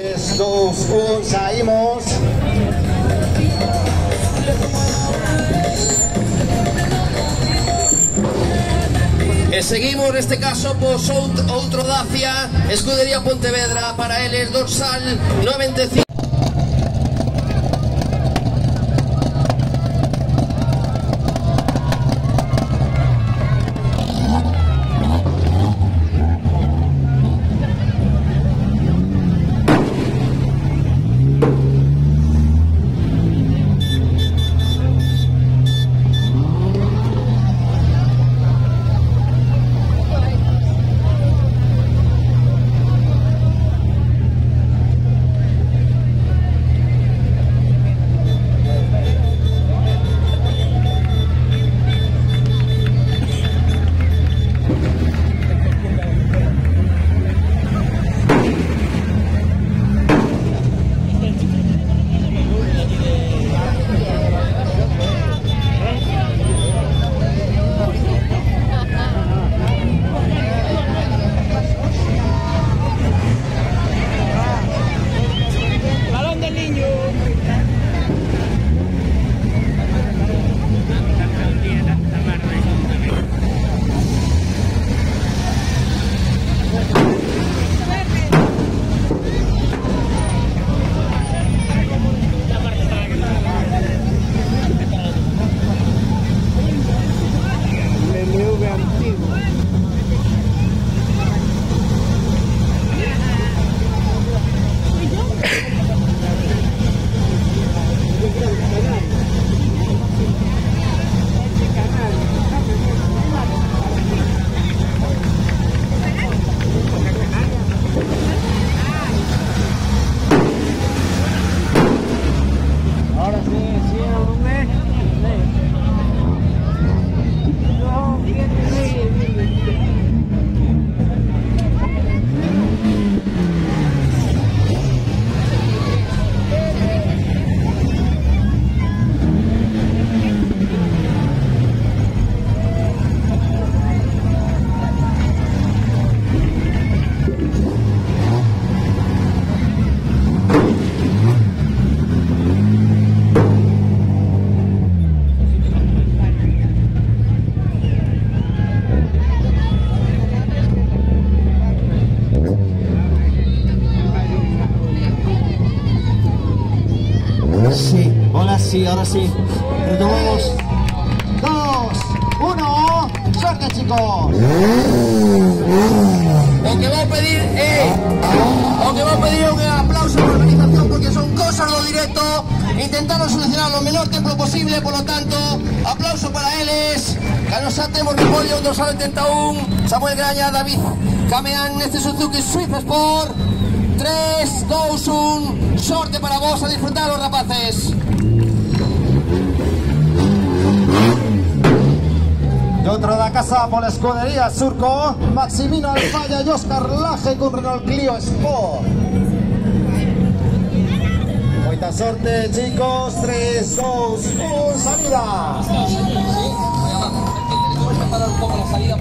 3, 2, 1, saímos. E seguimos neste caso pois outro Dacia, Escudería Pontevedra, para eles dorsal 95. Sí, ahora sí, ahora sí. Retomamos. 2, 1. ¡Suerte, chicos! O que vou pedir un aplauso a la organización, porque son cosas do directo. Intentaron solucionar lo menor tempo posible, por lo tanto, aplauso para eles. Que nos temos de pollo, 271, Samuel Graña, David Cameán, neste Suzuki Swift Sport. 3, 2, 1, sorte para vos, a disfrutar los rapaces. Y otro da casa por la escudería Surco, Maximino Alfaya y Oscar Laje con Renault Clio Sport. Mucha suerte, chicos. 3, 2, 1, salida. Voy a parar un poco la salida.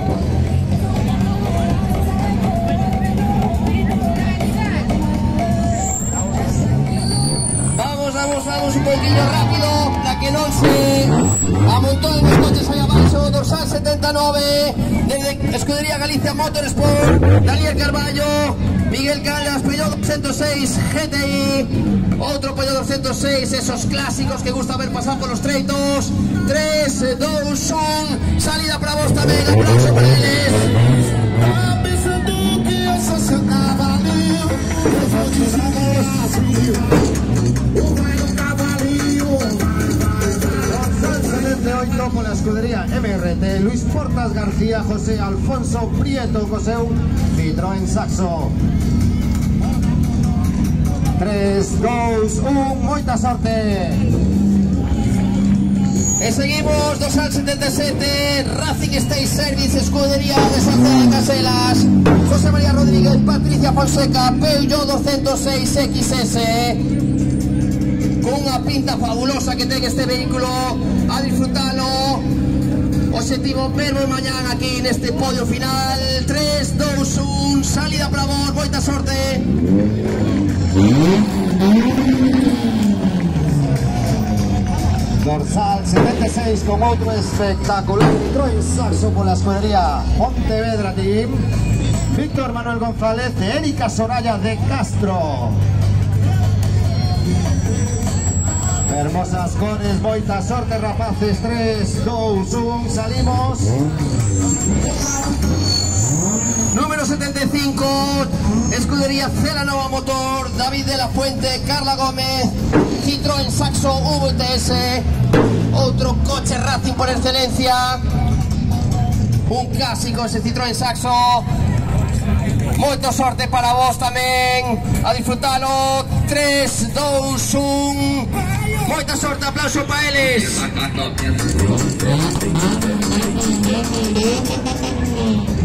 Vamos un poquillo rápido, la que non se amontó en los coches allá abajo, dorsal 79, desde Escudería Galicia Motorsport, Daniel Carballo, Miguel Calas, Peugeot 206 GTI, otro Peugeot 206, esos clásicos que gusta ver pasar por los treitos. 3, 2, 1, salida para vos también, aplauso para eles. Con la escudería MRT, Luis Portas García, José Alfonso Prieto, Coseu, Citroën Saxo. 3, 2, 1, mucha suerte. E seguimos, dorsal 77, Racing State Service, Escudería de Santiago de Caselas, José María Rodríguez, Patricia Fonseca, Peugeot 206 XS, con unha pinta fabulosa que ten este vehículo, a disfrutalo. Objetivo verlo mañana aquí neste podio final. 3, 2, 1, salida para vos, moita sorte. Dorsal 76 con outro espectacular Citroën Saxo pola escudería Pontevedra Team. Víctor Manuel González e Erika Soraya de Castro. Hermosas cores, moita sorte rapaces. 3, 2, 1, salimos. Número 75, escudería Celanova Motor, David de la Fuente, Carla Gómez, Citroën Saxo VTS, outro coche Racing por excelencia, un clásico ese Citroën Saxo. Moita sorte para vos tamén, a disfrutalo. 3, 2, 1, moita sorte, aplauso para eles.